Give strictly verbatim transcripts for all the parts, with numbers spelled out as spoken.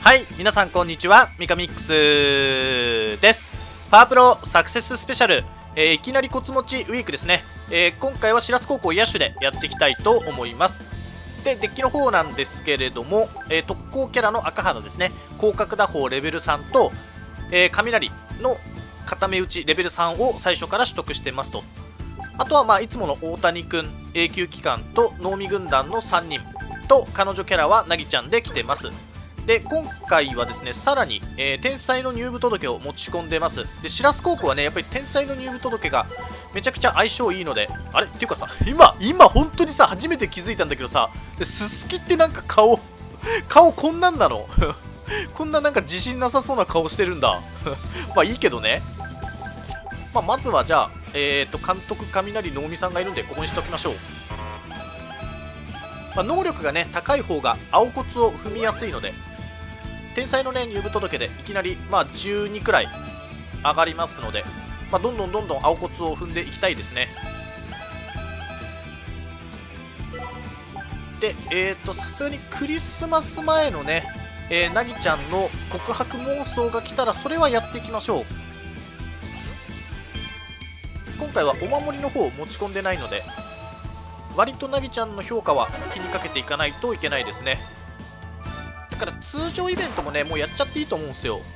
はい、皆さんこんにちは、ミカミックスです。パワープロサクセススペシャル、えー、いきなりコツ持ちウィークですね。えー、今回は白洲高校野手でやっていきたいと思います。で、デッキの方なんですけれども、えー、特攻キャラの赤肌ですね、広角打法レベルさんと、えー、雷の固め打ちレベルさんを最初から取得してますと。あとはまあいつもの大谷くん、永久機関と能見軍団のさんにんと、彼女キャラはなぎちゃんで来てます。で、今回はですね、さらに、えー、天才の入部届を持ち込んでます。で、白洲高校はね、やっぱり天才の入部届がめちゃくちゃ相性いいので、あれっていうかさ、今、今、本当にさ、初めて気づいたんだけどさ、すすきってなんか顔、顔こんなんなのこんななんか自信なさそうな顔してるんだ。まあいいけどね。まあ、まずはじゃあ、えーと、監督雷能見さんがいるんで、ここにしておきましょう。まあ、能力がね、高い方が青コツを踏みやすいので、天才のね、入部届でいきなり、まあ、じゅうにくらい上がりますので、まあ、どんどんどんどん青コツを踏んでいきたいですね。で、えーと、さすがにクリスマス前のね、えー、なぎちゃんの告白妄想が来たら、それはやっていきましょう。今回はお守りの方を持ち込んでないので、割となぎちゃんの評価は気にかけていかないといけないですね。だから通常イベントもね、もうやっちゃっていいと思うんですよ。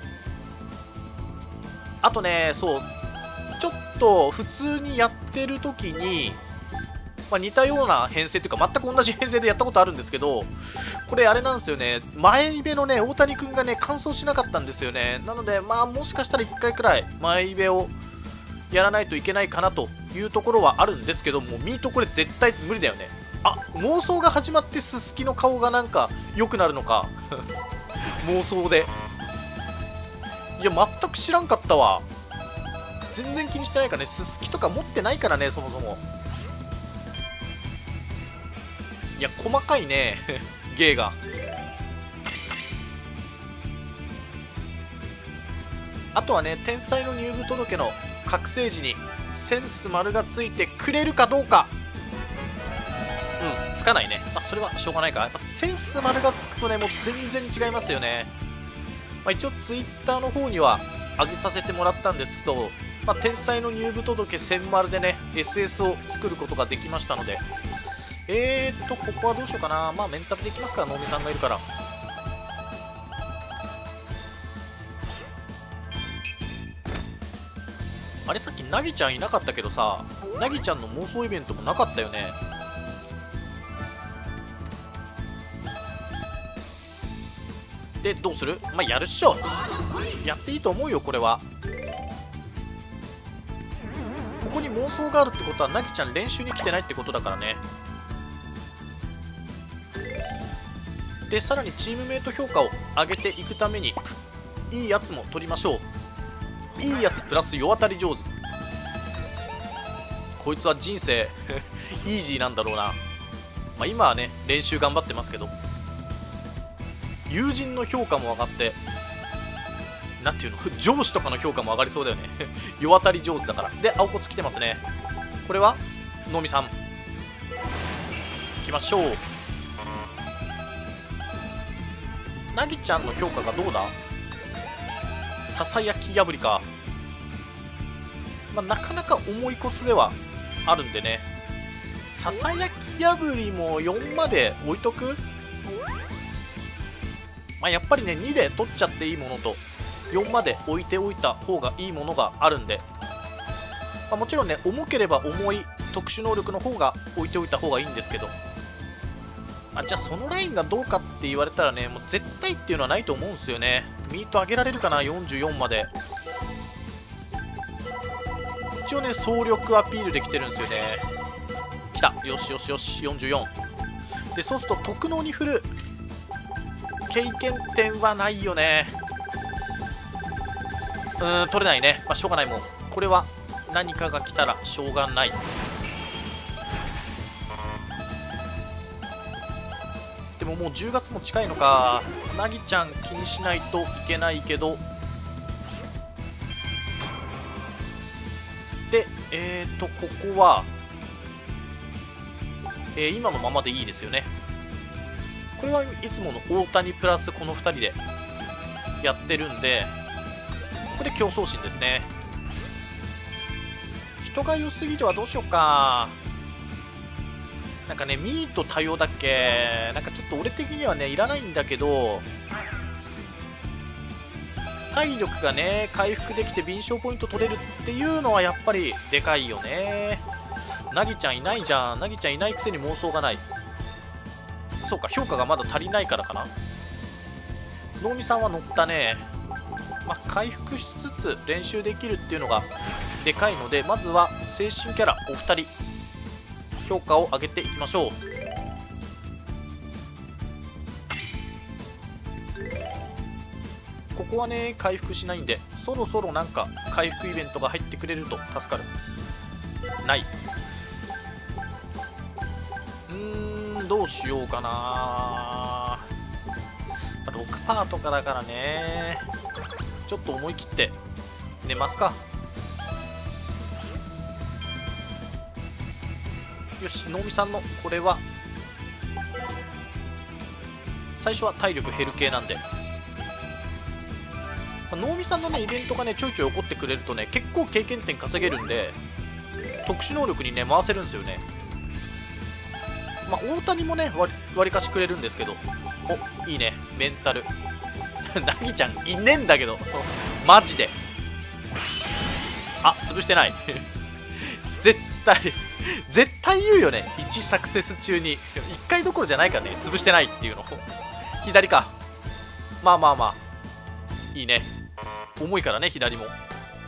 あとね、そう、ちょっと普通にやってる時に、まあ、似たような編成というか、全く同じ編成でやったことあるんですけど、これあれなんですよね、前イベのね、大谷君がね、完走しなかったんですよね。なので、まあ、もしかしたらいっかいくらい前イベをやらないといけないかなというところはあるんですけども、ミートこれ絶対無理だよね。あ、妄想が始まってすすきの顔がなんか良くなるのか妄想で。いや、全く知らんかったわ。全然気にしてないからね、すすきとか持ってないからね、そもそも。いや、細かいね芸が。あとはね、天才の入部届の覚醒時にセンス丸がついてくれるかどうか。うん、つかないね。まあ、それはしょうがないか。やっぱセンス丸がつくとね、もう全然違いますよね。まあ、一応ツイッターの方には上げさせてもらったんですけど、まあ、天才の入部届せん丸でね、エスエス を作ることができましたので、えーっと、ここはどうしようかな。まあ、メンタルでいきますから、能見さんがいるから。あれ、さっきなぎちゃんいなかったけどさ、なぎちゃんの妄想イベントもなかったよね。で、どうする？まあ、やるっしょ。やっていいと思うよ、これは。ここに妄想があるってことは、なぎちゃん練習に来てないってことだからね。で、さらにチームメイト評価を上げていくために、いいやつも取りましょう。いいやつプラス世渡り上手。こいつは人生イージーなんだろうな。まあ、今はね、練習頑張ってますけど、友人の評価も上がって、なんていうの、上司とかの評価も上がりそうだよね世渡り上手だから。で、青コツ来てますね。これは能見さんいきましょう。なぎちゃんの評価がどうだ。ささやき破りか。まあ、なかなか重いコツではあるんでね、ささやき破りもよんまで置いとく。まあ、やっぱりね、にで取っちゃっていいものとよんまで置いておいた方がいいものがあるんで、まあ、もちろんね、重ければ重い特殊能力の方が置いておいた方がいいんですけど、あ、じゃあそのラインがどうかって言われたらね、もう絶対っていうのはないと思うんですよね。ミート上げられるかな、よんじゅうよんまで。一応ね、総力アピールできてるんですよね。きた、よしよしよし、よんじゅうよんで、そうすると特能に振る経験点はないよね。うーん、取れないね。まあ、しょうがない。もんこれは何かが来たらしょうがない。でももうじゅうがつも近いのか。なぎちゃん気にしないといけないけど、で、えーと、ここは、えー、今のままでいいですよね。ここれはいつもの大谷プラスこのふたりでやってるんで、ここで競争心ですね。人が良すぎるはどうしようか。なんかね、ミート多様だっけ、なんかちょっと俺的にはねいらないんだけど、体力がね回復できて敏捷ポイント取れるっていうのはやっぱりでかいよね。なぎちゃんいないじゃん。なぎちゃんいないくせに妄想がない。そうか、評価がまだ足りないからかな。能見さんは乗ったね。まあ、回復しつつ練習できるっていうのがでかいので、まずは精神キャラお二人評価を上げていきましょう。ここはね回復しないんで、そろそろなんか回復イベントが入ってくれると助かる。ない。うーん、どうしようかな。ろくパーセント とかだからね、ちょっと思い切って寝ますか。よし、能見さんのこれは最初は体力減る系なんで、能見さんのねイベントがねちょいちょい起こってくれるとね結構経験点稼げるんで、特殊能力にね回せるんですよね。まあ大谷もね割りかしくれるんですけど、お、いいね、メンタルなぎちゃんいねえんだけどマジで。あ、潰してない絶対絶対言うよね、いちサクセス中にいっかいどころじゃないからね、潰してないっていうの左か。まあまあまあいいね、重いからね左も。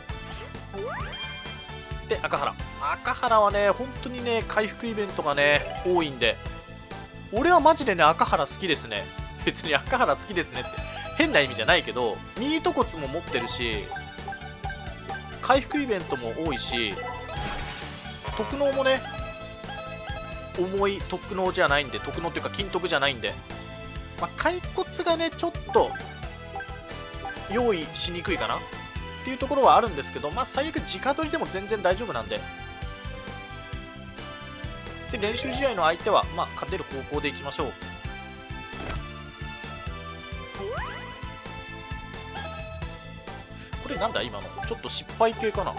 で赤原赤原はね本当にね回復イベントがね多いんで、俺はマジでね赤原好きですね。別に赤原好きですねって変な意味じゃないけど、ミート骨も持ってるし回復イベントも多いし、特能もね重い特能じゃないんで、特能っていうか金徳じゃないんで、まあ、骸骨がねちょっと用意しにくいかなっていうところはあるんですけど、まあ最悪直取りでも全然大丈夫なんで、で練習試合の相手はまあ勝てる方向でいきましょう。これなんだ今の、ちょっと失敗系かな。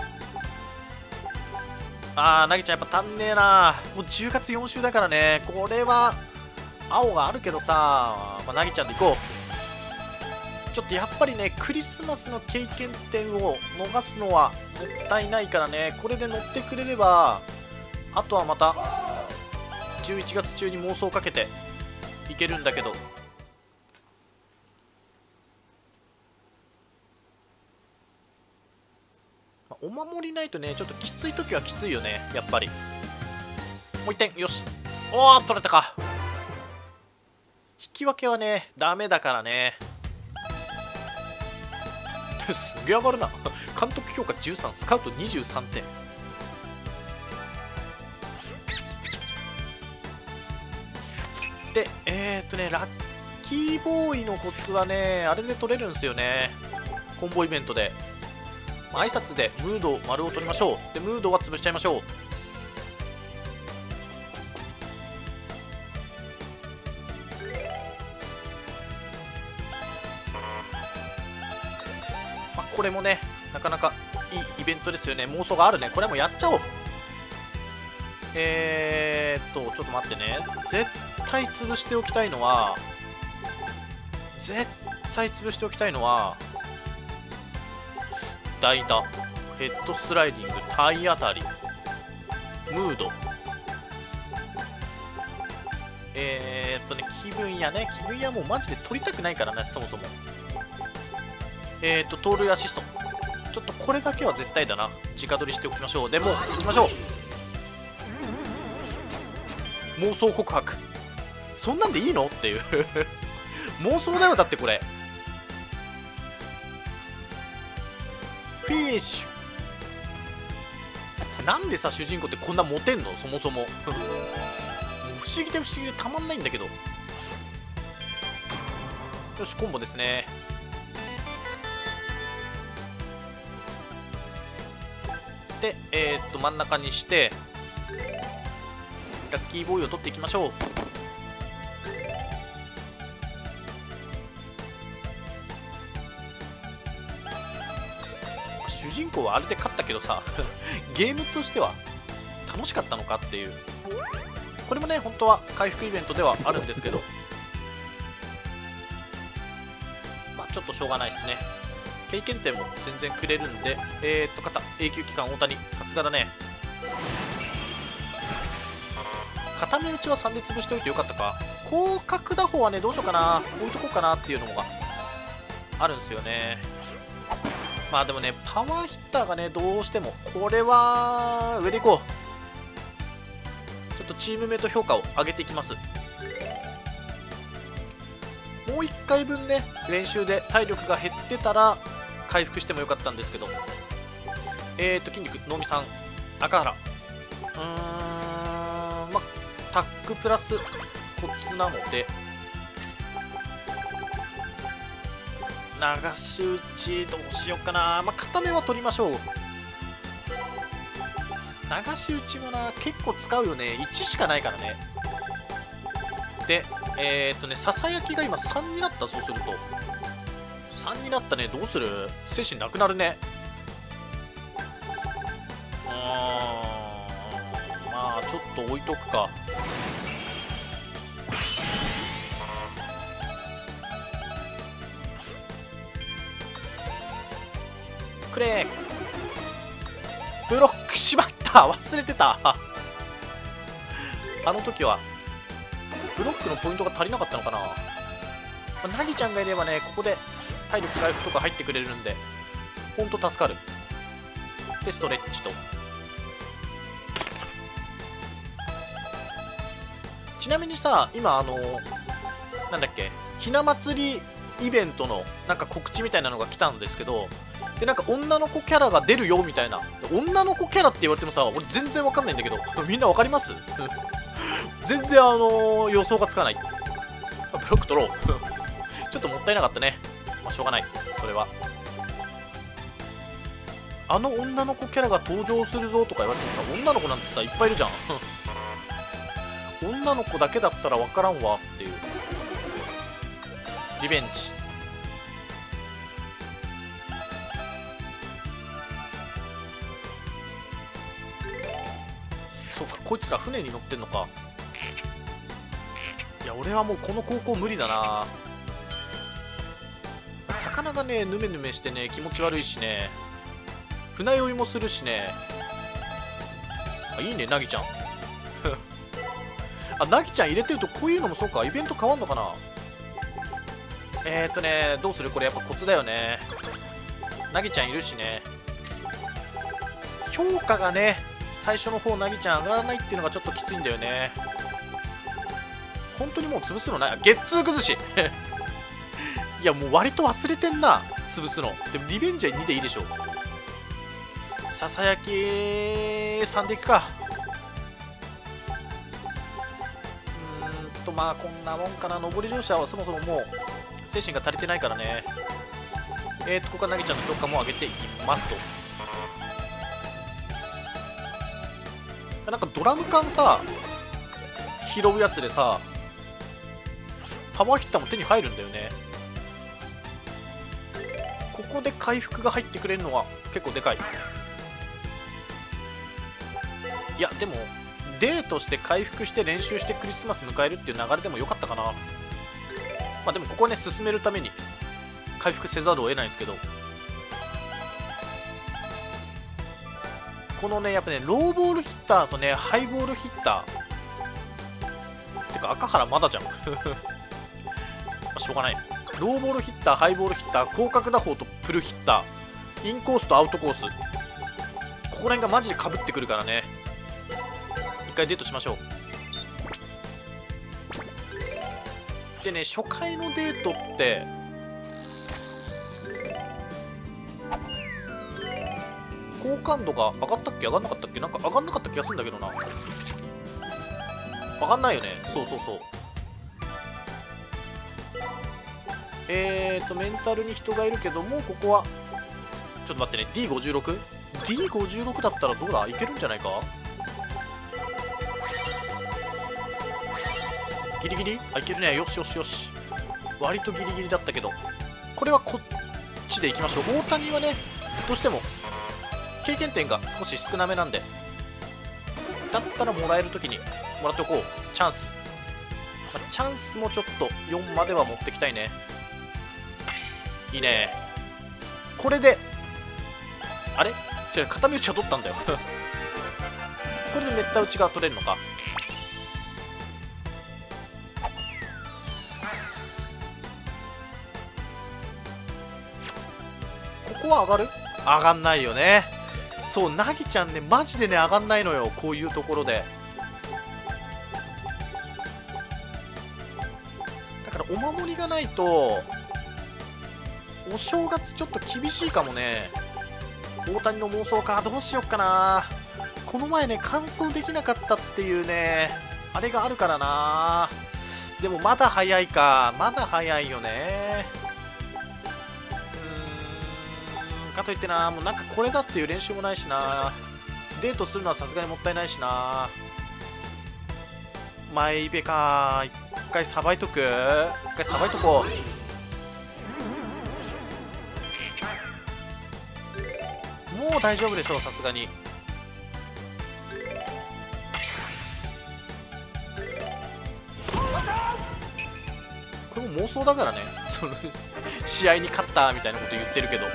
あー、なぎちゃんやっぱ足んねえな。もうじゅうがつよん週だからね、これは青があるけどさ、まあ、なぎちゃんでいこう。ちょっとやっぱりねクリスマスの経験点を逃すのはもったいないからね、これで乗ってくれればあとはまたじゅういちがつ中に妄想をかけていけるんだけど、まあ、お守りないとねちょっときつい時はきついよねやっぱり。もういってん、よし、おお取れたか。引き分けはねダメだからねすげえ上がるな監督評価じゅうさん、スカウトにじゅうさんてん。でえー、っとねラッキーボーイのコツはねあれで取れるんですよね、コンボイベントで。まあ、挨拶でムード丸を取りましょう。でムードは潰しちゃいましょう。これもねなかなかいいイベントですよね。妄想があるね。これもやっちゃおう。えーっとちょっと待ってね、絶対潰しておきたいのは絶対潰しておきたいのは代打、ヘッドスライディング、体当たり、ムード、えーっとね気分やね気分やもうマジで取りたくないからねそもそも。えーと、盗塁アシスト。ちょっとこれだけは絶対だな。直取りしておきましょう。でも、行きましょう。妄想告白。そんなんでいいのっていう妄想だよ、だってこれ。フィニッシュ。なんでさ、主人公ってこんなモテんのそもそも。不思議で不思議でたまんないんだけど。よし、コンボですね。で、えー、っと真ん中にしてラッキーボーイを取っていきましょう。 主人公はあれで勝ったけどさゲームとしては楽しかったのかっていう。これもね本当は回復イベントではあるんですけど、まあちょっとしょうがないですね。経験点も全然くれるんで、えー、っと肩永久期間大谷さすがだね。固め打ちはさんで潰しておいてよかったか。広角打法はねどうしようかな、置いとこうかなっていうのがあるんですよね。まあでもねパワーヒッターがねどうしてもこれは上でいこう。ちょっとチームメイト評価を上げていきます。もういっかいぶんね練習で体力が減ってたら回復してもよかったんですけど、えーと筋肉能見さん赤原、うーんまあタックプラスコツなので流し打ちどうしようかな。まあ固めは取りましょう。流し打ちもな結構使うよね。いちしかないからね。でえー、っとねささやきが今さんになった。そうするとさんになったね。どうする？精神なくなるね。うーんまあちょっと置いとくか。くれブロックしまった。忘れてたあの時はブロックのポイントが足りなかったのかな。まあ、ナギちゃんがいればねここで体力回復とか入ってくれるんでほんと助かる。でストレッチと、ちなみにさ今あのなんだっけひな祭りイベントのなんか告知みたいなのが来たんですけど、でなんか女の子キャラが出るよみたいな。女の子キャラって言われてもさ俺全然わかんないんだけどみんなわかります全然あのー、予想がつかない。ブロック取ろうちょっともったいなかったね。まあしょうがない。それはあの女の子キャラが登場するぞとか言われてもさ女の子なんてさいっぱいいるじゃん女の子だけだったらわからんわっていう。リベンジそうかこいつら船に乗ってんのか。いや俺はもうこの高校無理だな。魚がねヌメヌメしてね気持ち悪いしね、船酔いもするしね。あいいねナギちゃんあナギちゃん入れてるとこういうのもそうかイベント変わんのかな。えーっとねどうするこれやっぱコツだよね。ナギちゃんいるしね。評価がね最初の方ナギちゃん上がらないっていうのがちょっときついんだよね。本当にもう潰すのない。ゲッツー崩しいやもう割と忘れてんな潰すの。でもリベンジはにでいいでしょう。ささやきさんでいくか。うーんとまあこんなもんかな。上り乗車はそもそももう精神が足りてないからね。えーとここからナギちゃんの評価も上げていきますと。なんかドラム缶さ拾うやつでさパワーヒッターも手に入るんだよね。ここで回復が入ってくれるのは結構でかい。いやでもデートして回復して練習してクリスマス迎えるっていう流れでもよかったかな。まあでもここね進めるために回復せざるを得ないんですけど、このねやっぱねローボールヒッターとねハイボールヒッターてか赤原まだじゃんまあしょうがない。ローボールヒッターハイボールヒッター広角打法とプルヒッターインコースとアウトコース、ここら辺がマジでかぶってくるからね一回デートしましょう。でね初回のデートって好感度が上がったっけ上がんなかったっけ。なんか上がんなかった気がするんだけどな。上がんないよね。そうそうそう。えーとメンタルに人がいるけどもここはちょっと待ってね ディーごじゅうろく？ ディーごじゅうろく だったらどうだいけるんじゃないか。ギリギリあいけるね。よしよしよし割とギリギリだったけどこれはこっちでいきましょう。大谷はねどうしても経験点が少し少なめなんで、だったらもらえるときにもらっておこう。チャンス、まあ、チャンスもちょっとよんまでは持ってきたいね。いいね。これであれ違う、片身打ちは取ったんだよこれでめった打ちが取れるのか。ここは上がる？上がんないよね。そう、なぎちゃんね、マジでね、上がんないのよ、こういうところで。だからお守りがないとお正月ちょっと厳しいかもね。大谷の妄想か、どうしよっかな。この前ね、完走できなかったっていうね、あれがあるからな。でもまだ早いか、まだ早いよね。うーん、かといってな、もうなんかこれだっていう練習もないしな。デートするのはさすがにもったいないしな。マイベか、一回さばいとく、一回さばいとこう。もう大丈夫でしょう、さすがに。これも妄想だからねその試合に勝ったみたいなこと言ってるけど。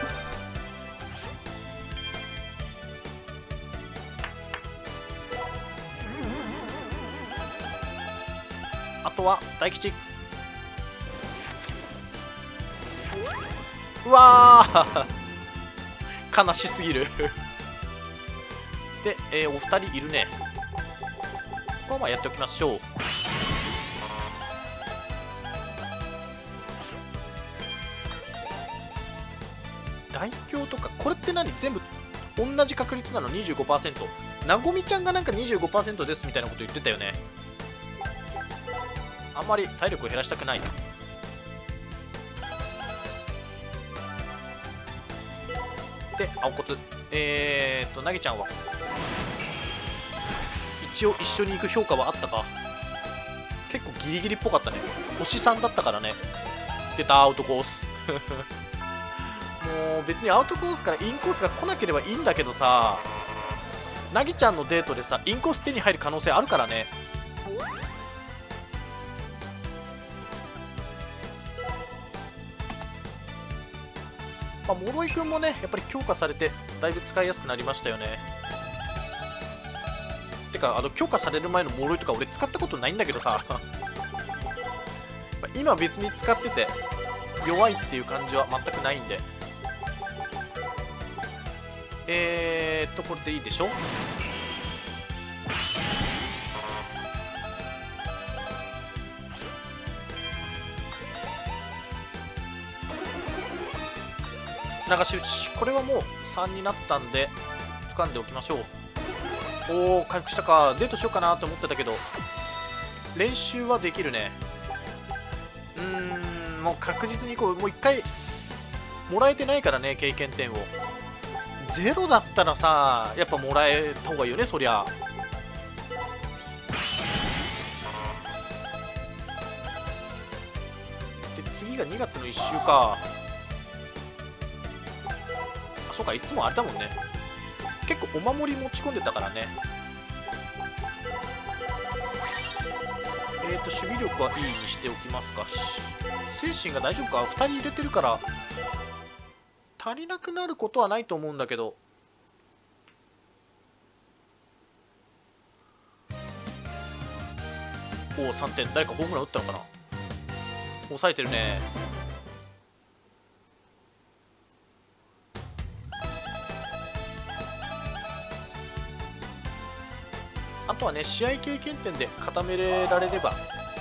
あとは大吉。うわー悲しすぎるで、えー、お二人いるね。ここはまあやっておきましょう。大凶とかこれって何、全部同じ確率なの？ にじゅうごパーセント。 なごみちゃんがなんか にじゅうごパーセント ですみたいなこと言ってたよね。あんまり体力を減らしたくない。で、青骨。えーっと、なぎちゃんは一応一緒に行く評価はあったか。結構ギリギリっぽかったね。星さんだったからね。出た、アウトコースもう別にアウトコースからインコースが来なければいいんだけどさ、なぎちゃんのデートでさ、インコース手に入る可能性あるからね。まあ、諸井くんもね、やっぱり強化されてだいぶ使いやすくなりましたよね。てか、あの強化される前の諸井とか俺使ったことないんだけどさ今別に使ってて弱いっていう感じは全くないんで。えーっと、これでいいでしょ。流し打ち、これはもうさんになったんで掴んでおきましょう。おお、回復したか。デートしようかなと思ってたけど練習はできるね。うーん、もう確実にこう、もういっかいもらえてないからね、経験点を。ゼロだったらさ、やっぱもらえた方がいいよね、そりゃ。で、次がにがつのいっしゅうか。あ、そうか、いつもあれだもんね。結構お守り持ち込んでたからね。えーと、守備力はいいにしておきますか。精神が大丈夫か。ふたり入れてるから足りなくなることはないと思うんだけど。おお、さんてん。誰かホームラン打ったのかな。抑えてるね。あとはね、試合経験点で固められれば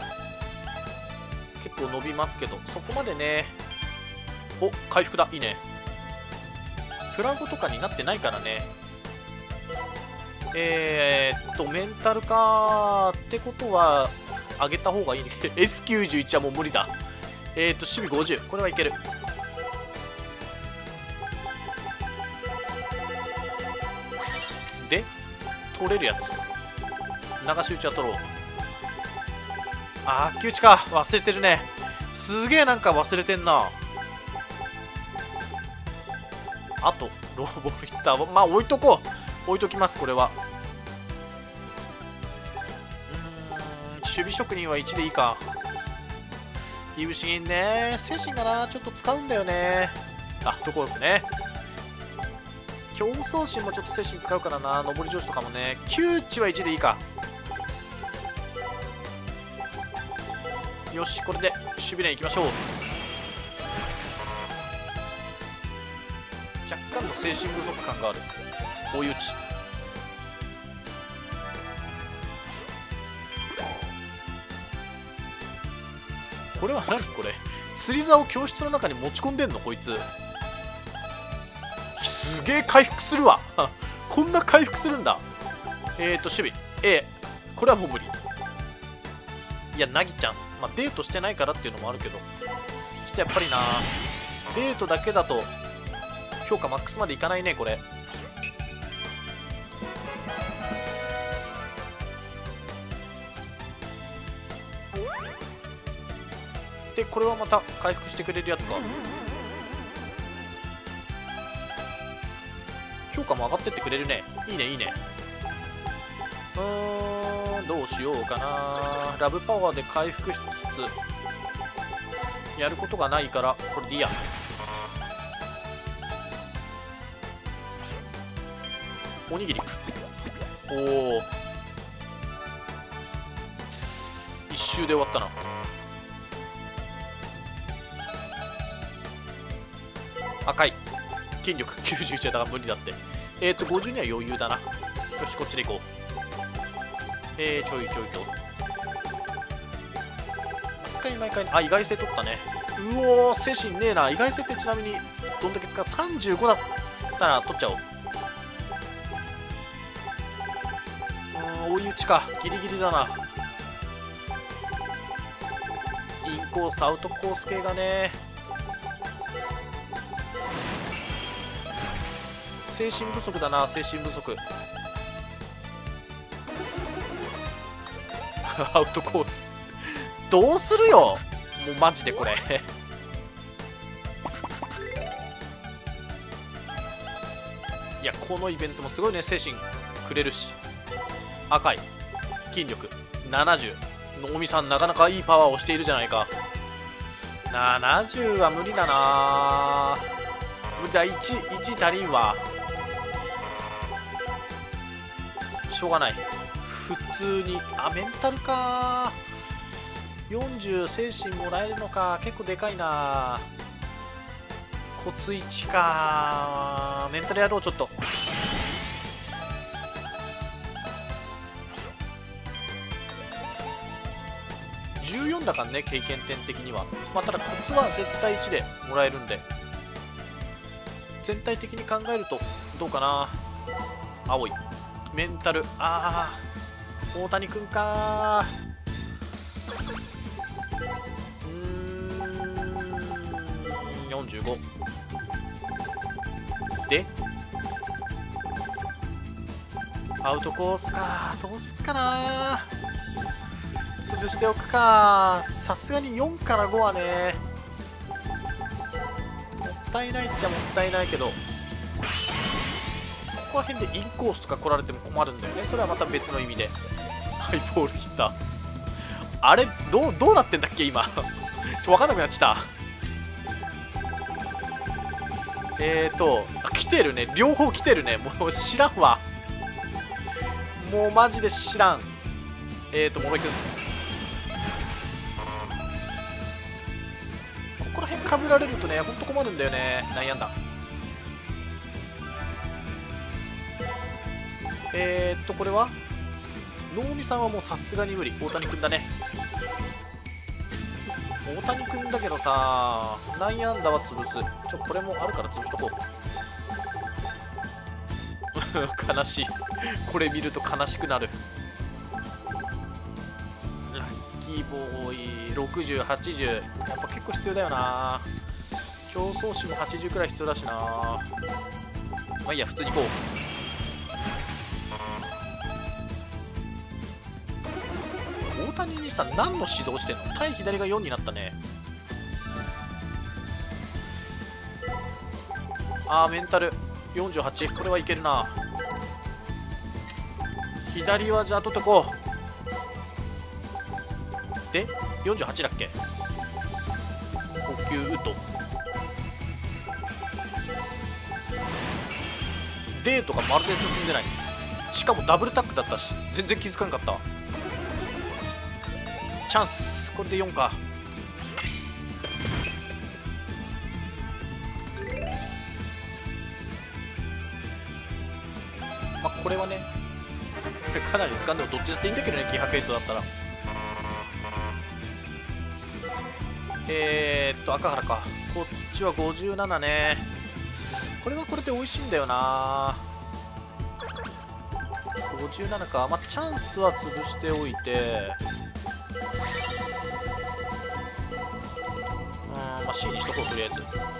結構伸びますけど、そこまでね。お、回復だ。いいね。フラゴとかになってないからね。えー、っとメンタルかってことは上げた方がいいねエスきゅうじゅういち はもう無理だ。えー、っと守備ごじゅう、これはいける。で取れるやつ、流し打ちは取ろう。あー、秋打ちか。忘れてるね。すげえなんか忘れてんな。 あとロボリッターはまあ置いとこう、置いときます。これはうーん守備職人はいちでいいか。いぶし銀ね、精神がなちょっと使うんだよね。あ、ところですね。競争心もちょっと精神使うからな。上り調子とかもね。窮地はいちでいいか。よし、これで守備連いきましょう。若干の精神不足感がある。追い打ち。これは何これ、釣り竿を教室の中に持ち込んでんのこいつ。すげえ回復するわこんな回復するんだ。えーと守備 A、 これはもう無理。いやなぎちゃん、まあ、デートしてないからっていうのもあるけど、ちょっとやっぱりなデートだけだと評価マックスまでいかないねこれ。でこれはまた回復してくれるやつか。評価も上がってってくれるね。いいねいいね。うーんどうしようかな。ラブパワーで回復しつつやることがないからこれでいいや。おにぎり、おお一周で終わったな。赤い筋力きゅうじゅういちだから無理だって。えっ、ー、とごじゅうには余裕だな。よしこっちでいこう。えー、ちょいちょいと毎回毎回、あ意外性取ったね。うおー精神ねえな。意外性ってちなみにどんだけ使う。さんじゅうごだったら取っちゃおう。うーん追い打ちか、ギリギリだな。インコースアウトコース系がね。精神不足だな、精神不足アウトコースどうするよもうマジでこれいやこのイベントもすごいね。精神くれるし。赤い筋力ななじゅう、能見さんなかなかいいパワーをしているじゃないか。ななじゅうは無理だな。無理だ。いち、いち足りんわ。しょうがない。普通にあメンタルか。よんじゅう精神もらえるのか。結構でかいな。コツいちか。メンタルやろうちょっと。じゅうよんだからね経験点的には。まあただコツは絶対いちでもらえるんで、全体的に考えるとどうかな。青いメンタル、ああ大谷君か。うーんよんじゅうごでアウトコースか。どうすっかな。潰しておくか。さすがによんからごはねもったいないっちゃもったいないけど、ここら辺でインコースとか来られても困るんだよね。それはまた別の意味で。ハイボールヒッターあれどうどうなってんだっけ今ちょっと分かんなくなっちゃった。えーとあ来てるね、両方来てるね。もう知らんわ、もうマジで知らん。えーと桃井くんここら辺かぶられるとねほんと困るんだよね。悩んだ。えーっとこれは能見さんはもうさすがに無理。大谷君だね。大谷君だけどさ内野安打は潰す。ちょこれもあるから潰しとこう悲しいこれ見ると悲しくなる。ラッキーボーイろくじゅう、はちじゅうやっぱ結構必要だよな。競争心もはちじゅうくらい必要だしな。まあいいや普通に行こう。大谷にさ何の指導してんの。対左がよんになったね。 あーメンタルよんじゅうはち、これはいけるな。左はじゃあ取っとこう。でよんじゅうはちだっけ。補給ウトデートがまるで進んでない。しかもダブルタックだったし全然気づかんかった。チャンス、これでよんか。まあこれはねかなり掴んでもどっちだっていいんだけどね、気迫ヘッドだったら。えー、っと赤原か。こっちはごじゅうななね。これはこれで美味しいんだよな。ごじゅうななか。まあチャンスは潰しておいて、うん、まあ C にしとこうとりあえず。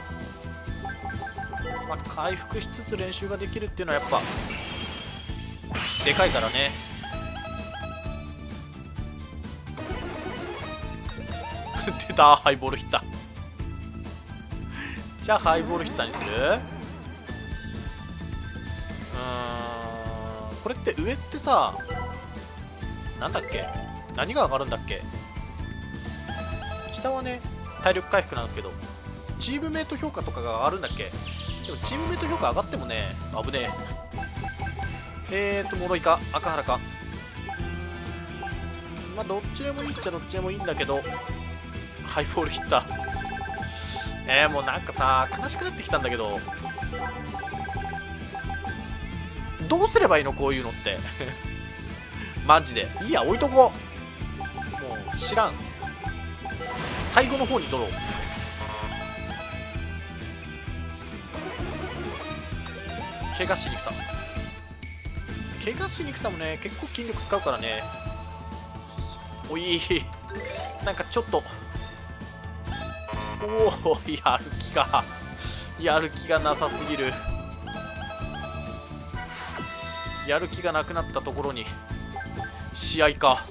まあ回復しつつ練習ができるっていうのはやっぱでかいからね。出た、ハイボールヒッター。じゃあハイボールヒッターにする。うーん、これって上ってさ、なんだっけ、何が上がるんだっけ。下はね体力回復なんですけど、チームメイト評価とかが上がるんだっけ。でもチームメイト評価上がってもね、危ねえ。えーと脆いか赤原か。まあどっちでもいいっちゃどっちでもいいんだけど、ハイボールヒッター。えー、もうなんかさ悲しくなってきたんだけど、どうすればいいのこういうのってマジでいいや、置いとこう。もう知らん。最後の方に取ろう。怪我しにくさ怪我しにくさもね結構筋力使うからね。おいなんかちょっとおお、やる気がやる気がなさすぎる。やる気がなくなったところに試合か。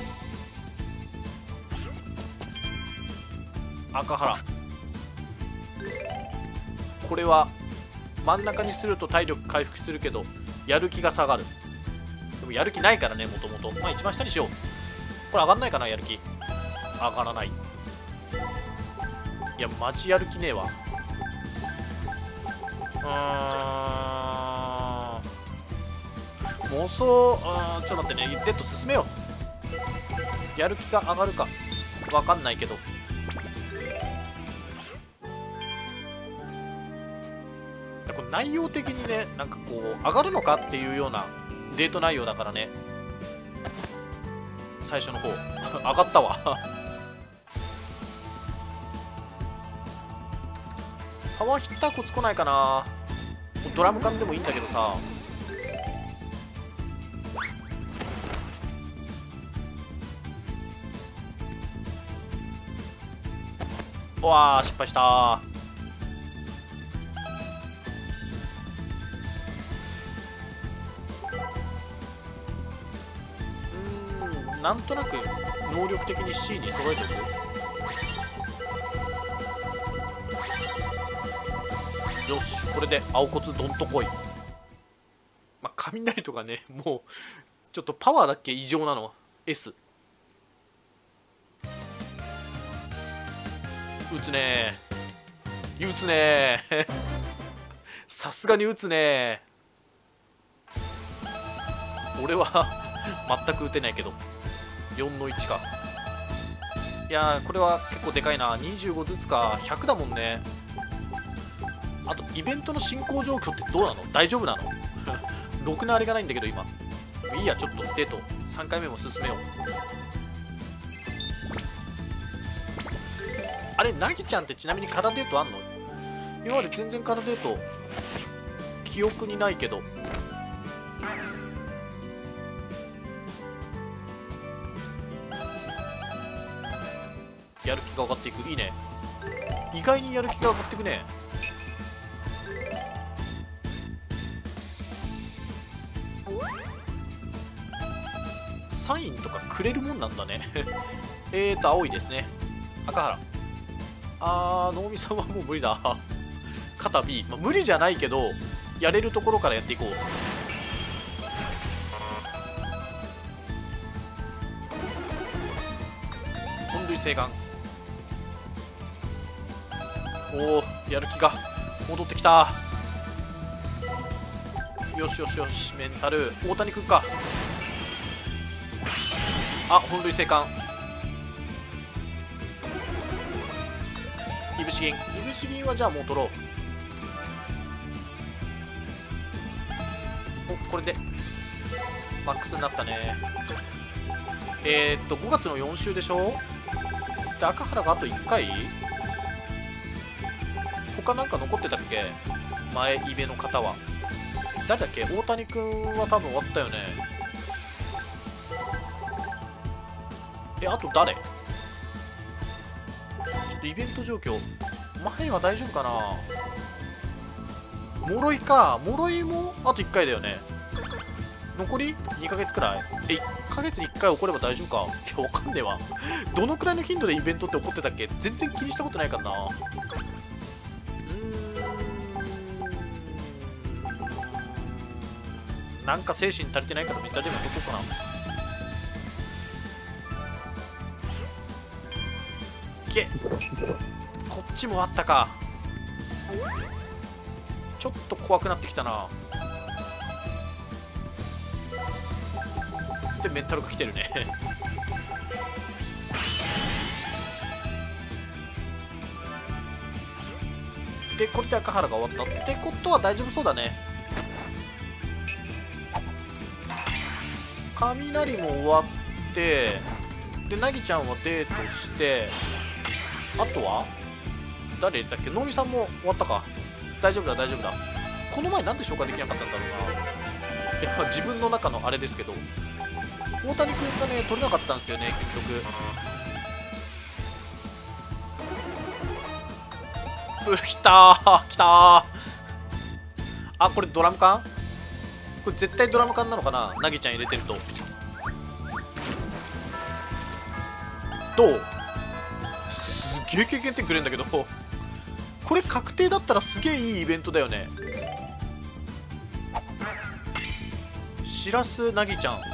赤原、これは真ん中にすると体力回復するけどやる気が下がる。でもやる気ないからね、もともと。まあ一番下にしよう。これ上がんないかな、やる気。上がらない。いやマジやる気ねえわ。うーん、妄想、うん、ちょっと待ってね、デッド進めよう。やる気が上がるかわかんないけど、これ内容的にね、なんかこう上がるのかっていうようなデート内容だからね。最初の方上がったわパワーヒッターコツ来ないかな。ドラム缶でもいいんだけどさ。うわー失敗したー。うーん、なんとなく能力的に C に揃えておく。よし、これで青骨どんとこい。まあ、雷とかね、もうちょっとパワーだっけ異常なの S。 打つねー、打つねーさすがに打つねー。俺は全く打てないけどよんのいちか。いやーこれは結構でかいな。にじゅうごずつか、ひゃくだもんね。あとイベントの進行状況ってどうなの、大丈夫なのろくなあれがないんだけど今。いいや、ちょっとデートさんかいめも進めよう。あれナギちゃんってちなみにカラデートあんの？今まで全然カラデート記憶にないけど。やる気が上がっていく。いいね、意外にやる気が上がっていくね。サインとかくれるもんなんだねえーと青いですね。赤原、あー能見さんはもう無理だ肩 B、まあ、無理じゃないけどやれるところからやっていこう。本塁請願。おお、やる気が戻ってきた。よしよしよし、メンタル大谷君か。あ、本塁請願。いぶし銀、いぶし銀はじゃあもう取ろう。お、これでマックスになったね。えー、っとごがつのよん週でしょ。で赤原があといっかい。他なんか残ってたっけ、前イベの方は。誰だっけ。大谷君は多分終わったよね。え、あと誰。ちょっとイベント状況前は大丈夫かな。諸井か。諸井もあといっかいだよね。残りにかげつくらい。え、いっかげつにいっかい起これば大丈夫か。いや、わかんねえわ。どのくらいの頻度でイベントって起こってたっけ。全然気にしたことないからな。うーん、なんか精神足りてないからメタでもどこかな。いけ、こっちもあったか。ちょっと怖くなってきたな。でメンタルが来てるね。でこれで赤原が終わったってことは大丈夫そうだね。雷も終わって、でなぎちゃんはデートして、あとは誰だっけ。能見さんも終わったか。大丈夫だ大丈夫だ。この前なんで消化できなかったんだろうな。やっぱ自分の中のあれですけど、大谷君がね取れなかったんですよね結局。う来たー来たー。あ、これドラム缶。これ絶対ドラム缶なのかな、なぎちゃん入れてると。どう。すげえ経験点くれるんだけど、これ確定だったらすげえいいイベントだよね。しらすなぎちゃん。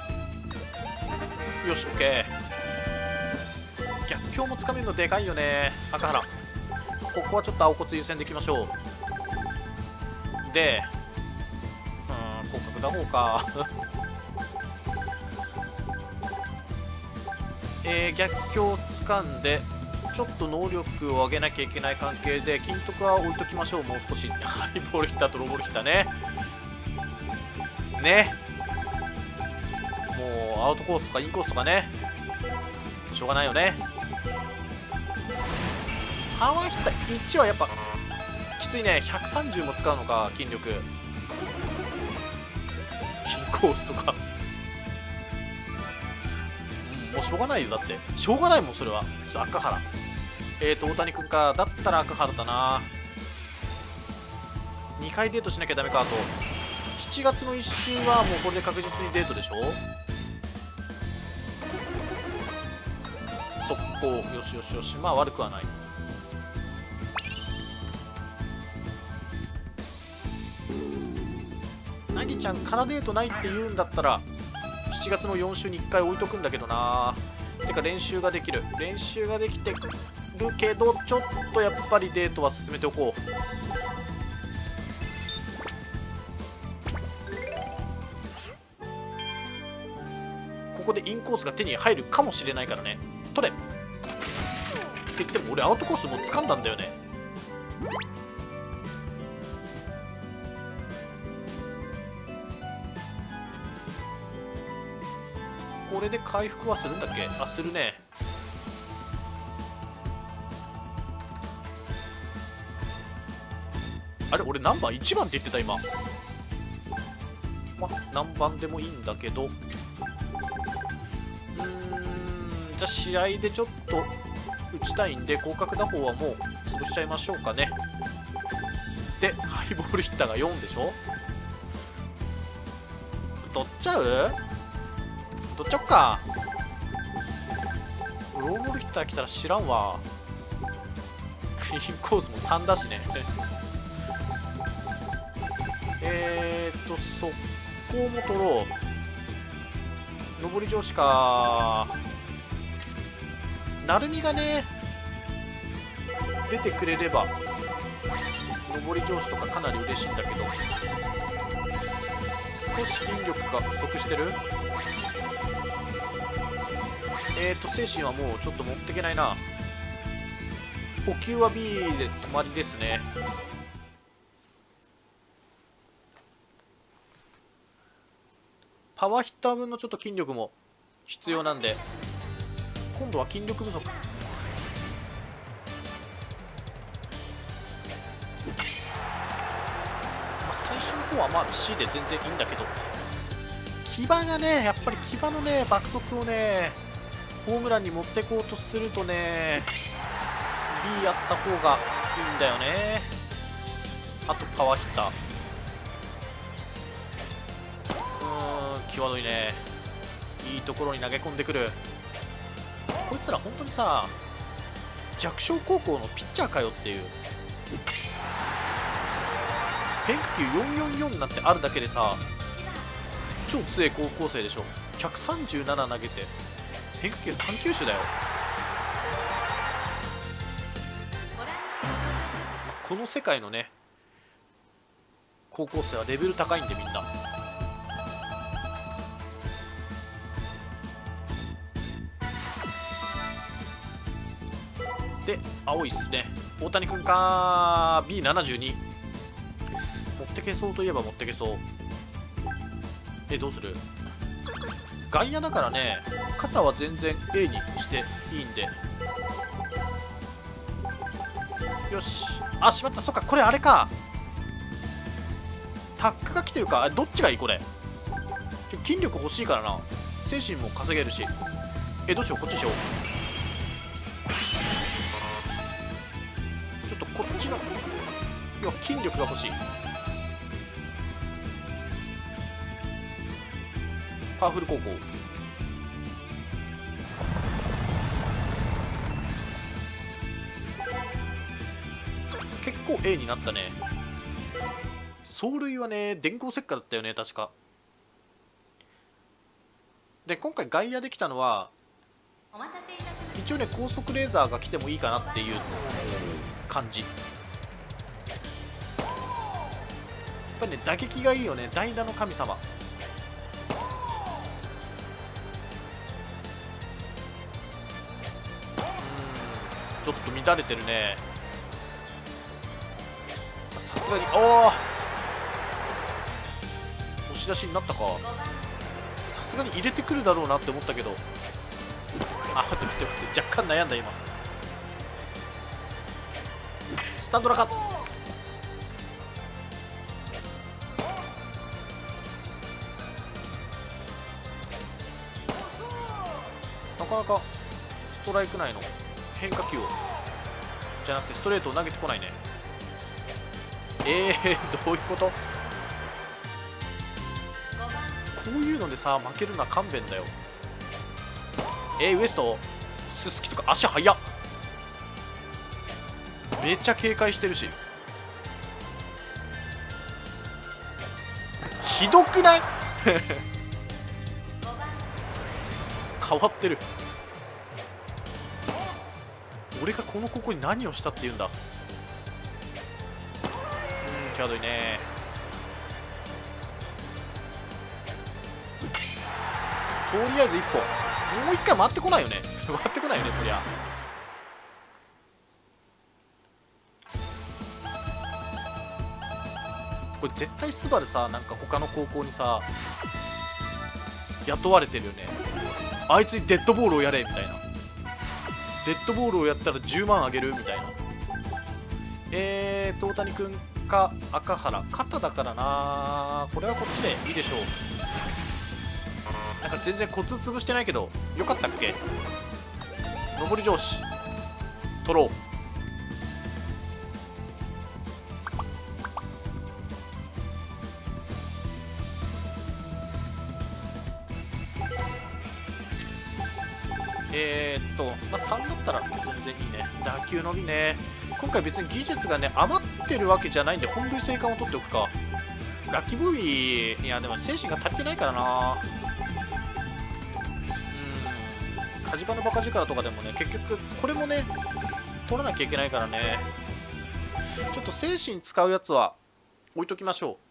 よし OK。 逆境もつかめるのでかいよね赤原。ここはちょっと青骨優先でいきましょう。でうーん、広角打法か。えー、逆境をつかんでちょっと能力を上げなきゃいけない関係で金徳は置いときましょう。もう少し。ハイボールヒッターとローボールヒッターね。ね、もうアウトコースとかインコースとかね、しょうがないよね。パワーヒッターいちはやっぱきついね。ひゃくさんじゅうも使うのか筋力。インコースとか、うん、もうしょうがないよ。だってしょうがないもんそれは。ちょっと赤原、えーと大谷君か。だったら赤原だな。にかいデートしなきゃダメか。あとしちがつのいっ週はもうこれで確実にデートでしょ。速攻。よしよしよし、まあ悪くはない。なぎちゃんからデートないって言うんだったらしちがつのよん週にいっかい置いとくんだけどな。てか練習ができる練習ができてるけど、ちょっとやっぱりデートは進めておこう。ここでインコースが手に入るかもしれないからね。取れって言っても俺アウトコースもう掴んだんだよね。これで回復はするんだっけ。あ、するね。あれ俺何番 ?いち 番って言ってた今。ま何番でもいいんだけど、うーん、じゃあ試合でちょっと打ちたいんで広角打法はもう潰しちゃいましょうかね。でハイボールヒッターがよんでしょ。取っちゃう取っちゃおっか。ローボールヒッター来たら知らんわ。インコースもさんだしね。 えーっと速攻も取ろう。上り上司か。成海がね出てくれれば上り上司とかかなり嬉しいんだけど、少し筋力が不足してる。えーと精神はもうちょっと持っていけないな。補給は B で止まりですね。パワーヒッター分のちょっと筋力も必要なんで、今度は筋力不足。最初の方はまあ C で全然いいんだけど、騎馬がね、やっぱり騎馬のね爆速をねホームランに持っていこうとするとね B やった方がいいんだよね。あとパワーヒッター、うーん際どいね。いいところに投げ込んでくる。こいつら本当にさ弱小高校のピッチャーかよっていう。変化球よんよんよんなんてあるだけでさ超強い高校生でしょ。ひゃくさんじゅうなな投げて変化球さん球種だよ。この世界のね高校生はレベル高いんでみんな。で青いっすね。大谷君か ビーななじゅうに 持ってけそうといえば持ってけそう。えどうする。外野だからね肩は全然 A にしていいんで。よし。あしまった。そっかこれあれかタックが来てるか。どっちがいいこれ。筋力欲しいからな。精神も稼げるし。えどうしよう。こっちにしよう。ちょっとこっちの要は筋力が欲しい。パワフル高校。結構 A になったね。走塁はね電光石火だったよね確か。で今回外野できたのは一応ね高速レーザーが来てもいいかなっていう感じ。やっぱりね打撃がいいよね。代打の神様。ちょっと乱れてるね。さすがにおお押し出しになったか。さすがに入れてくるだろうなって思ったけど、あ待って待って待って、若干悩んだ今。スタンドラカなかなかストライク内の変化球をじゃなくてストレートを投げてこないね。えー、どういうこと。こういうのでさ負けるのは勘弁だよ。えー、ウエストススキとか足速っ。めっちゃ警戒してるし。ひどくない変わってる。俺がこの高校に何をしたっていうんだ。うん際どいね。とりあえず一歩もう一回回ってこないよね回ってこないよねそりゃ。これ絶対スバルさなんか他の高校にさ雇われてるよね。あいつにデッドボールをやれみたいな。デッドボールをやったらじゅうまんあげるみたいな。えーと大谷君か赤原肩だからな。これはこっちでいいでしょう。なんか全然コツ潰してないけどよかったっけ。上り上司取ろう。えーっと、まあ、さんだったら全然いいね。打球伸びね。今回別に技術がね余ってるわけじゃないんで本塁生還を取っておくか。 ラッキーボーイ、いやでも精神が足りてないからな。うん、火事場のバカ力とかでもね、結局これもね取らなきゃいけないからね。ちょっと精神使うやつは置いときましょ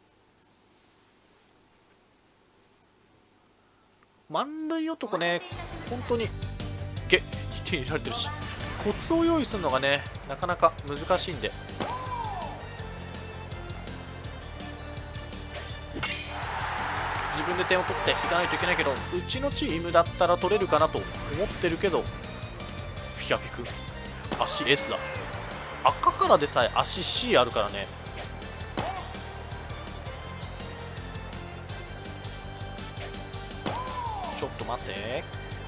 う。満塁男ね、本当にげ手に入れられてるし、コツを用意するのがねなかなか難しいんで、自分で点を取っていかないといけないけど、うちのチームだったら取れるかなと思ってるけど、フィアピ君足 エス だ。赤からでさえ足 シー あるからね。ちょっと待って、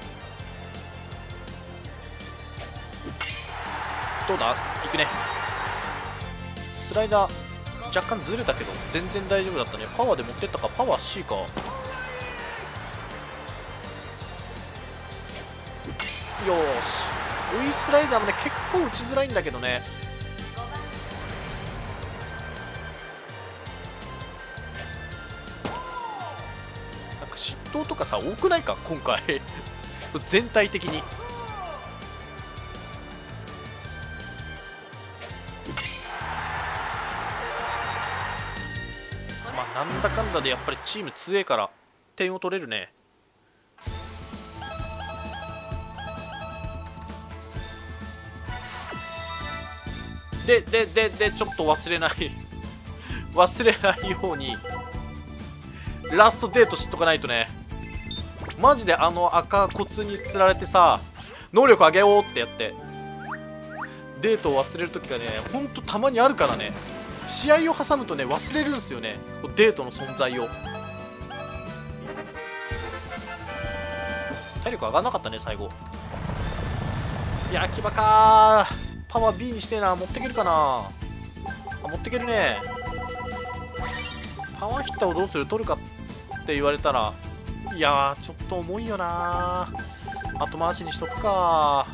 どうだ、いくね。スライダー若干ずれたけど全然大丈夫だったね。パワーで持ってったか。パワー シー か。よーし、ウイスライダーもね結構打ちづらいんだけどね。なんか失投とかさ多くないか今回全体的に。まあなんだかんだでやっぱりチーム強いから点を取れるね。ででででちょっと忘れない忘れないようにラストデート知っとかないとね。マジであの赤コツにつられてさ、能力上げようってやってデートを忘れる時がねほんとたまにあるからね。試合を挟むとね忘れるんですよね、デートの存在を。体力上がんなかったね最後。いや、牙かー。パワー ビー にしてえな。持ってけるかなあ。持ってけるね。パワーヒッターをどうする、取るかって言われたら、いやーちょっと重いよな。後回しにしとくか。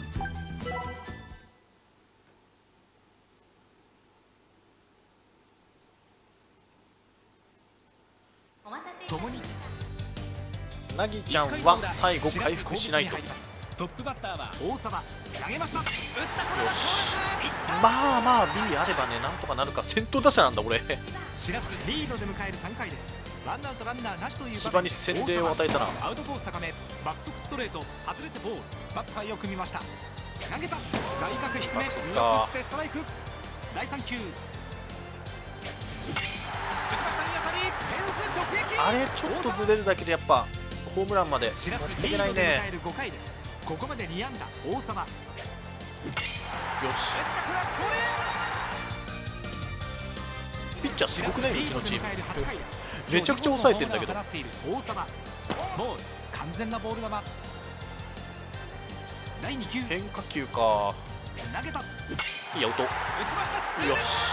なぎちゃんは最後回復しないと。 トップバッターは大沢。投げました。打った。よし、まあまあ ビー あればねなんとかなるか。先頭打者なんだ俺。 しらすリードで迎えるさんかいです。ワンアウトランナーなしという芝に洗礼を与えたな。 アウトコース高め、バックソストレート外れてボール。バッターよく見ました。投げた。外角低め、見送ってストライク。だいさん球。打ちました。いい当たり。フェンス直撃。 あれちょっとずれるだけでやっぱホームランまで持っていけないね。 ごかいです。ここまでに安打。大沢。よし、ピッチャーすごくない？うちのチームめちゃくちゃ抑えてんだけど。 大沢。ボール。完全なボール球。だいに球。 変化球か。 投げた。 いい音。 打ちました。 よし。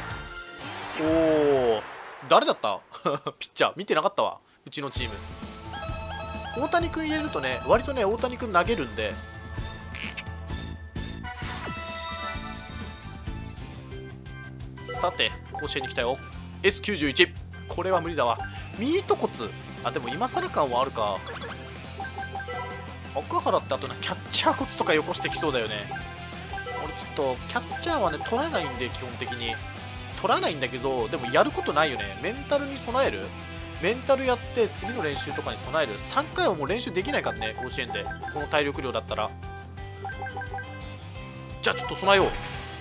おお、誰だったピッチャー見てなかったわ。うちのチーム大谷君入れるとね割とね大谷君投げるんで。さて甲子園に来たよ。 エスきゅうじゅういち。 これは無理だわ。ミートコツ、あでも今更感はあるか。赤原ってあとなキャッチャーコツとかよこしてきそうだよね。俺ちょっとキャッチャーはね取らないんで、基本的に取らないんだけど、でもやることないよね。メンタルに備える、メンタルやって次の練習とかに備える。さんかいはもう練習できないからね甲子園で、この体力量だったら。じゃあちょっと備えよう。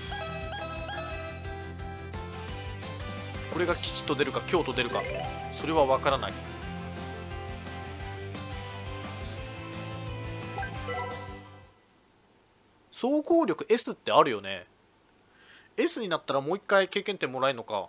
これが吉と出るか凶と出るかそれは分からない。総合力 エス ってあるよね。 エス になったらもう一回経験点もらえるのか。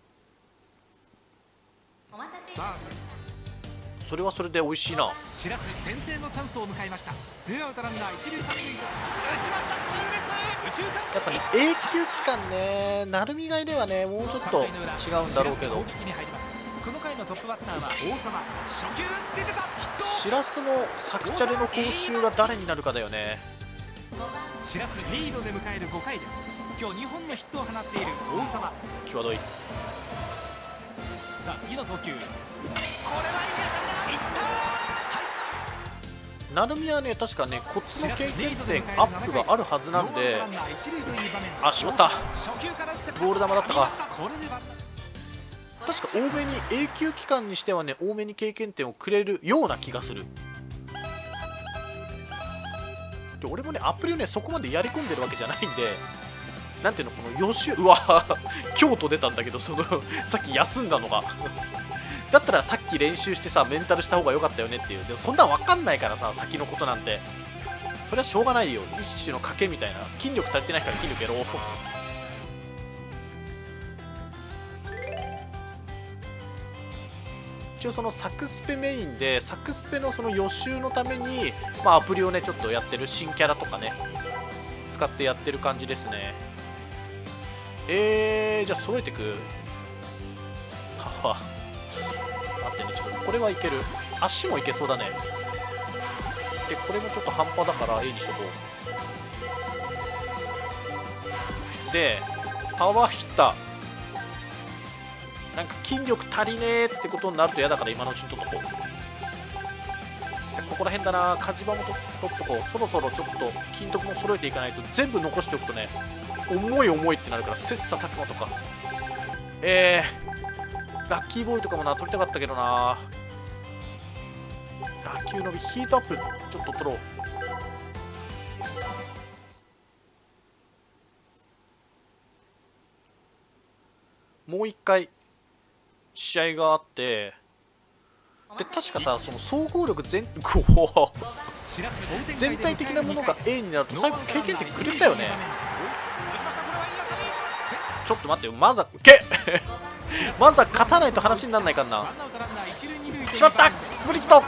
それはそれで美味しいな。 しらす先制のチャンスを迎えました。ツーアウトランナー一塁三塁。打ちました。痛烈。右中間。 やっぱり永久期間ね、成海がいればねもうちょっと違うんだろうけど。 この回のトップバッターは大沢。初球出てた。ヒット。 しらすのサクチャレの報酬が誰になるかだよね。 しらすリードで迎えるごかいです。今日にほんのヒットを放っている大沢。 際どい。 さあ次の投球、これはいい当たりだ、いった。 成宮はね確かねコツの経験点アップがあるはずなんで、あしまった、ボール球だったか。確か多めに永久期間にしてはね多めに経験点をくれるような気がする。で俺もねアプリをねそこまでやり込んでるわけじゃないんで、なんていうのこの予習、うわ京都出たんだけど、そのさっき休んだのがだったらさっき練習してさメンタルした方が良かったよねっていう。でもそんなん分かんないからさ、先のことなんてそれはしょうがないよ。一種の賭けみたいな、筋力足りてないから筋力やろう。一応そのサクスペメインでサクスペのその予習のために、まあ、アプリをねちょっとやってる、新キャラとかね使ってやってる感じですね。えー、じゃあ揃えていく。パワー待ってね、ちょっとこれはいける。足もいけそうだね。でこれもちょっと半端だから A にしとこう。でパワーヒッターなんか筋力足りねえってことになると嫌だから今のうちに取っとこう。でここら辺だな、火事場も取っとこう。そろそろちょっと金徳も揃えていかないと、全部残しておくとね重い重いってなるから、切磋琢磨とか。えー、ラッキーボーイとかもな取りたかったけどな。打球伸びヒートアップちょっと取ろう。もう一回試合があって、で確かさその総合力全全体的なものが A になると最後経験点くれたよね。ちょっと待ってよ、まずはけまずは勝たないと話にならないかな。しまった、スプリット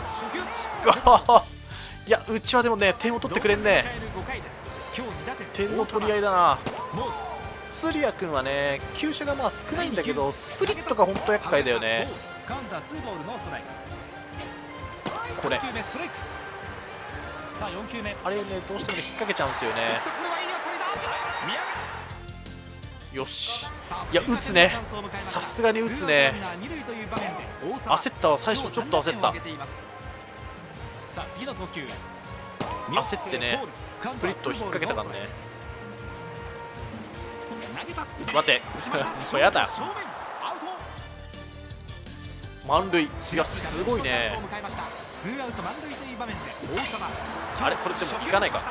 いやうちはでもね点を取ってくれんね。点の取り合いだな。スリア君はね球種がまあ少ないんだけど、スプリットが本当厄介だよね。これあれねどうしてもね引っ掛けちゃうんですよね。よし、いや打つね、さすがに打つね。焦ったわ、最初ちょっと焦った。焦ってねスプリットを引っ掛けたからね。待てこれやだ、満塁。いやすごいね。あれこれでもいかないか。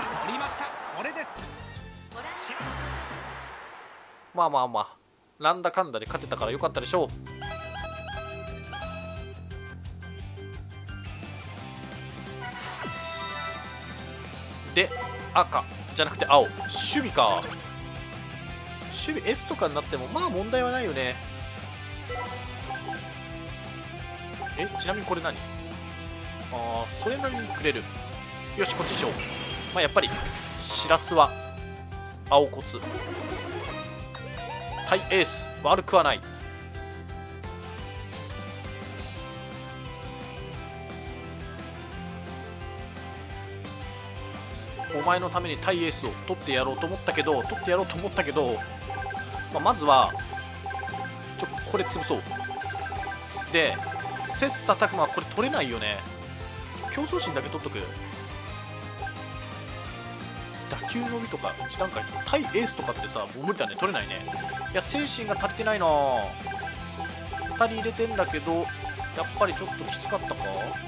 まあまあまあなんだかんだで勝てたからよかったでしょう。で赤じゃなくて青、守備か。守備 S とかになってもまあ問題はないよね。えちなみにこれ何、ああそれなりにくれる。よしこっちにしよう。まあやっぱりしらすは青骨対エース悪くはない。お前のために対エースを取ってやろうと思ったけど取ってやろうと思ったけど、まあ、まずはちょっとこれ潰そう。で切磋琢磨はこれ取れないよね。競争心だけ取っとく。打球伸びとかいち段階とか対エースとかってさもう無理だね、取れないね。いや精神が足りてないな。ふたり入れてんだけどやっぱりちょっときつかったか。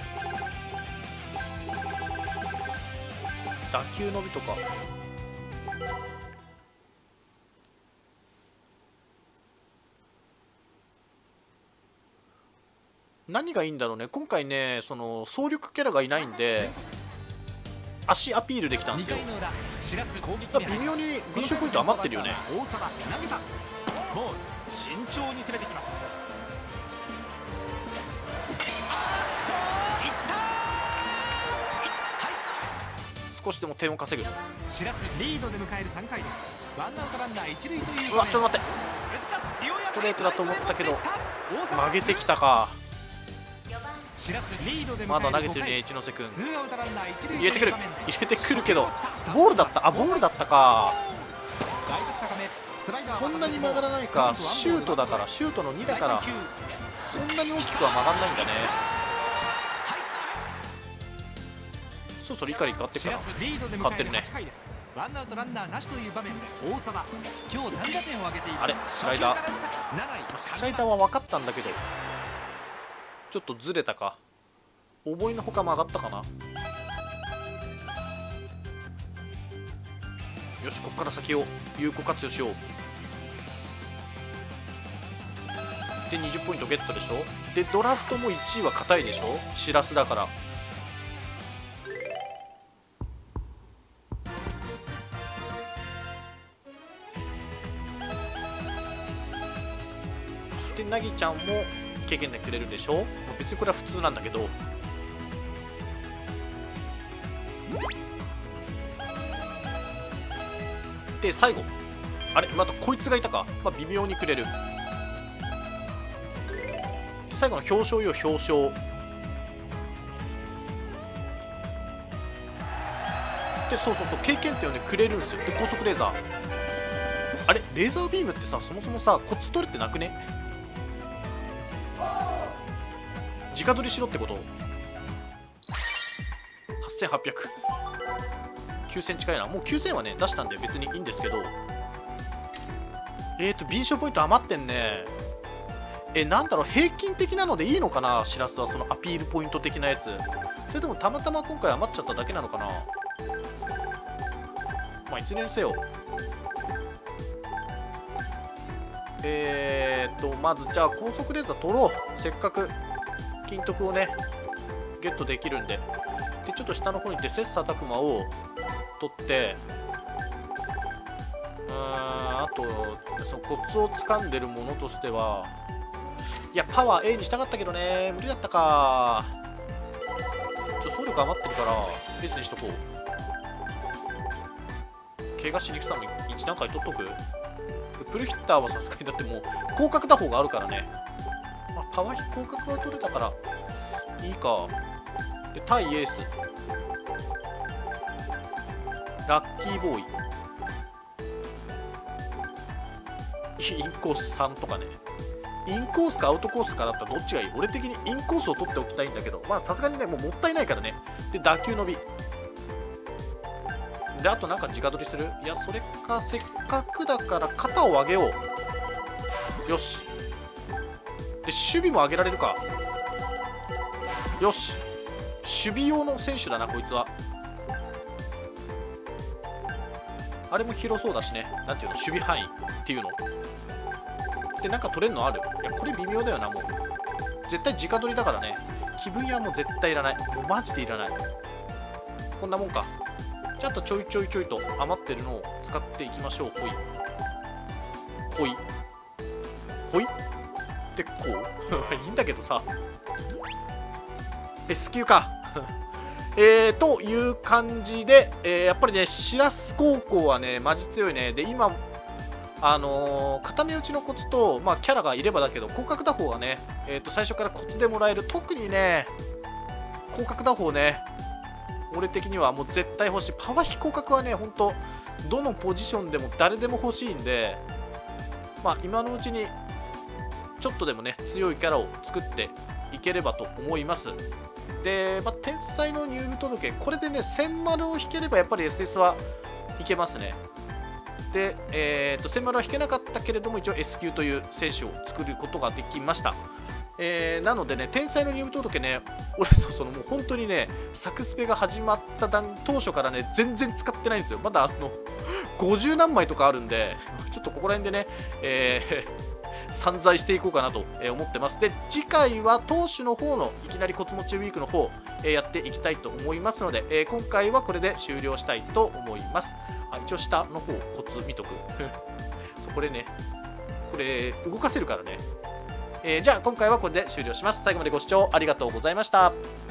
打球伸びとか何がいいんだろうね。今回ねその総力キャラがいないんで足アピールできたんですよ。微妙に敏捷ポイント余ってるよね。 慎重に攻めてきます。 少しでも点を稼ぐ。 しらすリードで迎えるさんかいです。ワンアウトランナー一塁という。 うわちょっと待って、ストレートだと思ったけど曲げてきたか。まだ投げてるね一ノ瀬君。入れてくる入れてくるけどボールだった。あボールだったか。そんなに曲がらないか。シュートだからシュートのにだからそんなに大きくは曲がんないんだね。そろそろ怒り変わってるかな。変わってるね。 ワンアウトランナーなしという場面で大沢、今日さん打点を挙げています。 あれスライダースライダーは分かったんだけどちょっとずれたか。思いのほか曲がったかな。よし、ここから先を有効活用しよう。でにじゅっポイントゲットでしょ。でドラフトもいちいは硬いでしょ、しらすだから。でなぎちゃんも経験でくれるでしょ。別にこれは普通なんだけど、で最後あれまたこいつがいたか、まあ、微妙にくれる。で最後の表彰よ、表彰で、そうそうそう、経験点をねくれるんですよ。で高速レーザー、あれレーザービームってさ、そもそもさコツ取れてなくね。直取りしろってこと。はっせんはっぴゃく、きゅうせん近いな。もうきゅうせんはね出したんで別にいいんですけど、えーと敏捷ポイント余ってんね。えなんだろう、平均的なのでいいのかな、しらすは。そのアピールポイント的なやつ、それともたまたま今回余っちゃっただけなのかな。まあいずれにせよ、えーとまずじゃあ高速レーザー取ろう。せっかく金徳をねゲットできるんで。でちょっと下の方に行って切磋琢磨を取って、うーんあとそのコツを掴んでるものとしては、いやパワー A にしたかったけどね、無理だったか。ちょ走力余ってるから S にしとこう。怪我しにくさもいち段階取っとく。プルヒッターはさすがにだってもう広角打法があるからね。まあ、パワー広角が取れたからいいか。で対エースラッキーボーイインコースさんとかね。インコースかアウトコースかだったらどっちがいい。俺的にインコースを取っておきたいんだけど、まあさすがにねもうもったいないからね。で打球伸びで、あとなんか直取りする。いやそれか、せっかくだから肩を上げよう。よし。で守備も上げられるか。よし、守備用の選手だなこいつは。あれも広そうだしね。なんていうの、守備範囲っていうのでなんか取れるのある。いやこれ微妙だよな。もう絶対直取りだからね。気分屋も絶対いらない。もうマジでいらない。こんなもんか。ちゃんとちょいちょいちょいと余ってるのを使っていきましょう。ほいほいほいってこういいんだけどさ。 S 級かえー、という感じで、えー、やっぱりねしらす高校はねマジ強いね。で今あのー、固め打ちのコツと、まあ、キャラがいればだけど広角打法がね、えー、と最初からコツでもらえる。特にね広角打法ね俺的にはもう絶対欲しい。パワー広角はね本当どのポジションでも誰でも欲しいんで、まあ今のうちにちょっとでもね強いキャラを作っていければと思います。で、まあ、天才の入部届これでね千丸を引ければやっぱり エスエス はいけますね。で、えー、と千丸は引けなかったけれども一応 S 級という選手を作ることができました。えー、なのでね天才の入部届ね俺そうそのもう本当にねサクスペが始まった当初からね全然使ってないんですよ。まだあのごじゅう何枚とかあるんでちょっとここら辺でね、えー、散財していこうかなと思ってます。で次回は投手の方のいきなりコツ持ちウィークの方、えー、やっていきたいと思いますので、えー、今回はこれで終了したいと思います。あ一応下の方コツ見とくそうこれねこれ動かせるからね。えー、じゃあ今回はこれで終了します。最後までご視聴ありがとうございました。